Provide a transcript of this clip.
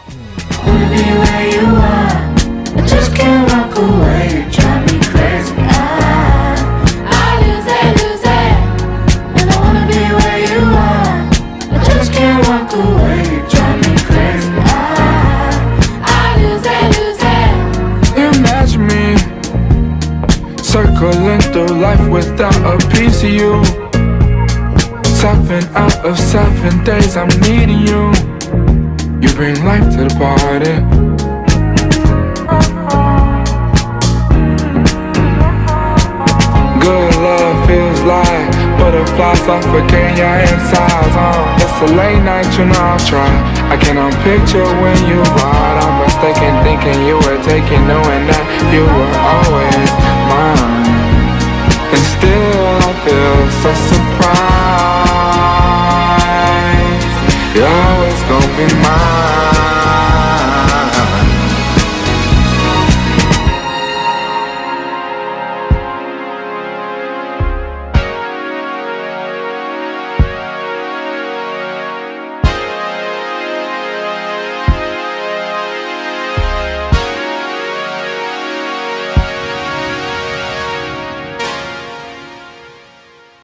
Wanna be where you are, I just can't walk away. You drive me crazy. I lose it, and I wanna be where you are, I just can't walk away. You drive me crazy. I lose it. Imagine me circling through life without a piece of you. 7 out of 7 days I'm needing you. You bring life to the party. Good love feels like butterflies suffocating your insides. It's a late night, you know I'll try. I cannot picture when you ride. I'm mistaken thinking you were taking, knowing that you were always mine. And still I feel so surprised. You're always gonna be mine.